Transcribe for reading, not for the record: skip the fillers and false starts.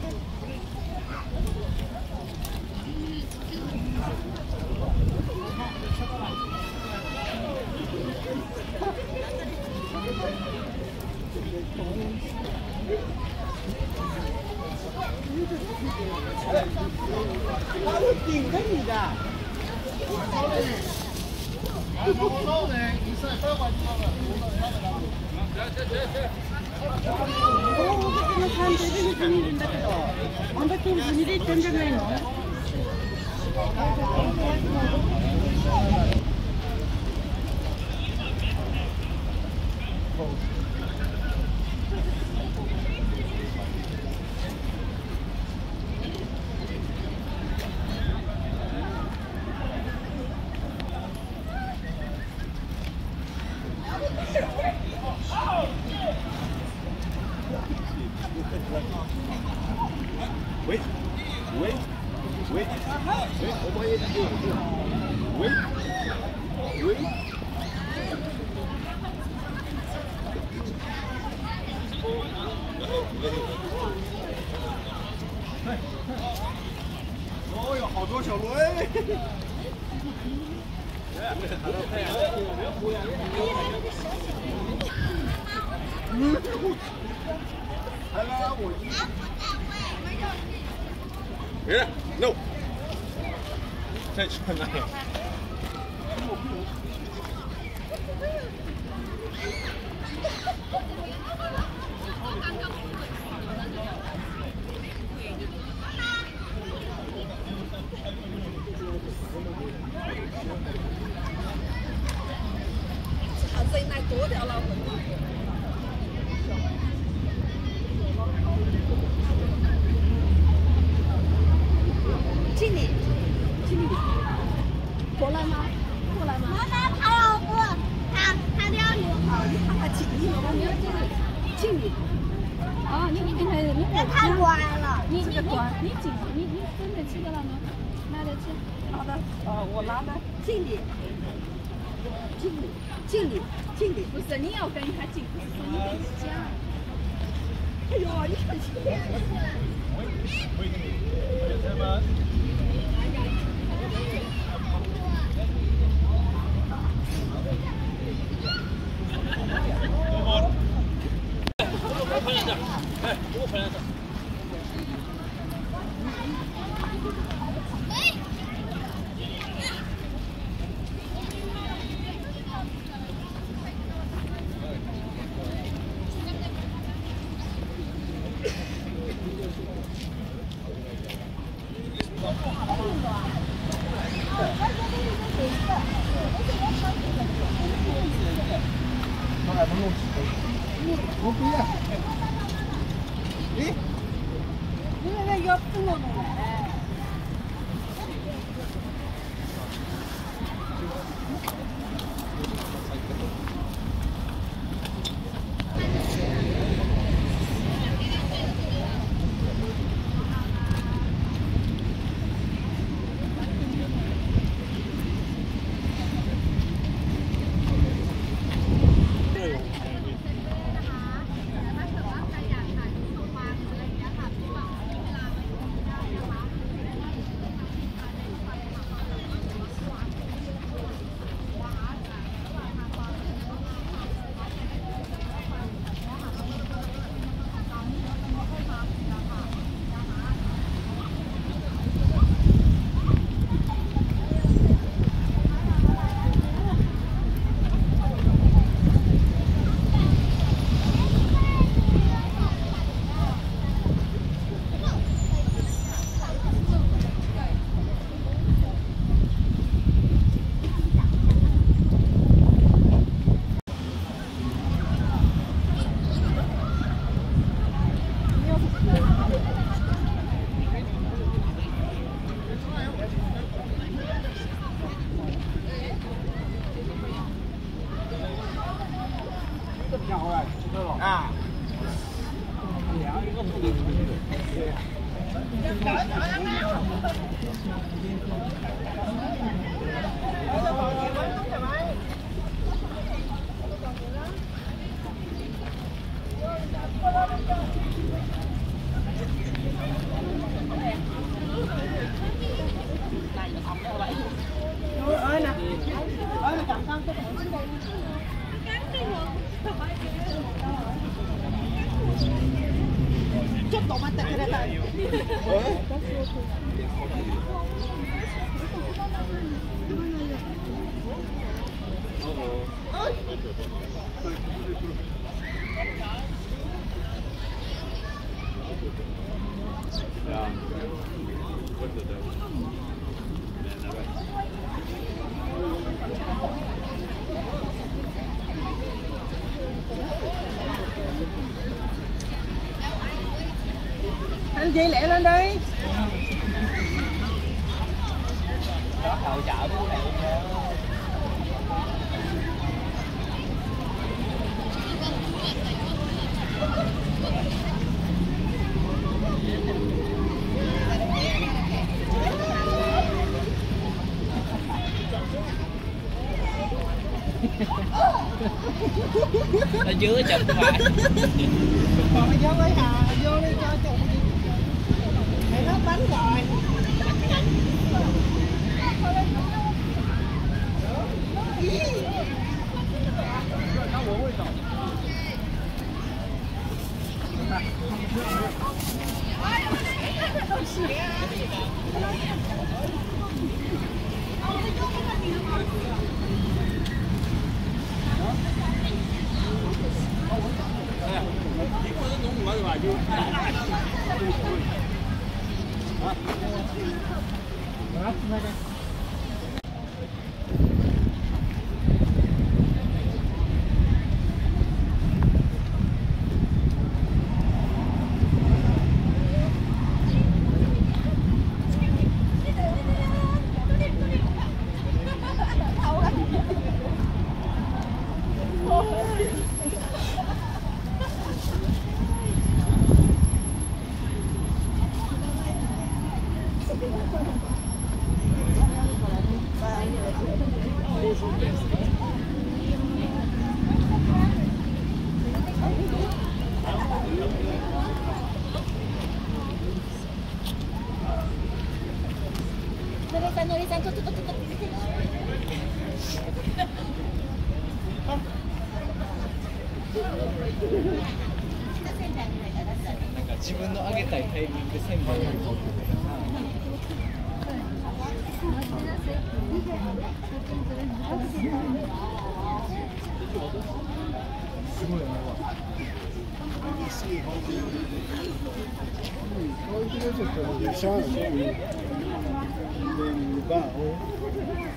他会顶着你的。3時に見るんだけど、あんだけ海で行ったんじゃないの？喂，喂，喂，喂，我们也是，喂，喂。哦哟，好多小螺哎！还拉我一。别 ，no， 再穿那个。 好在那多条老虎。经理，经理，过来吗？过来吗？ 妈妈，他老婆，他撩你。 他经理，经理。 哦，你太乖了。 你这个乖， 你分得起的了吗？拿得起。 好的，我拿的。经理，经理， 不是你要跟他进，不是你跟他讲。 哎呦，你看这个。 我不要。咦？ 你那个要不弄来。 啊。 ちょっと待ってくれた。Anh chị lẹ lên đi. Đó hỗ trợ của này. Ở dưới chụp phải. Còn vô với Hà, vô đi cho chụp. Mày hết bánh rồi. Nori-san、ちょっと。 なんか自分の上げたいタイミングで線がすごいよね。 Hoy tienes el televisión, ¿no? Del bar.